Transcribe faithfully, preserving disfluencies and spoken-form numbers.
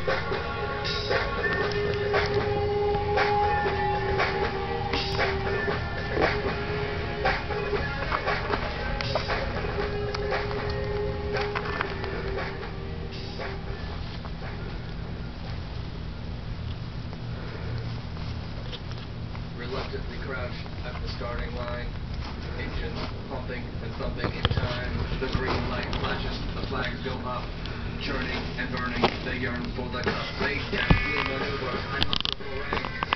Reluctantly crouched at the starting line, engines pumping and thumping in time. The green light flashes, the flags go up, churning and burning. They yearn for the cup. They desperately maneuver. I hustle for rank.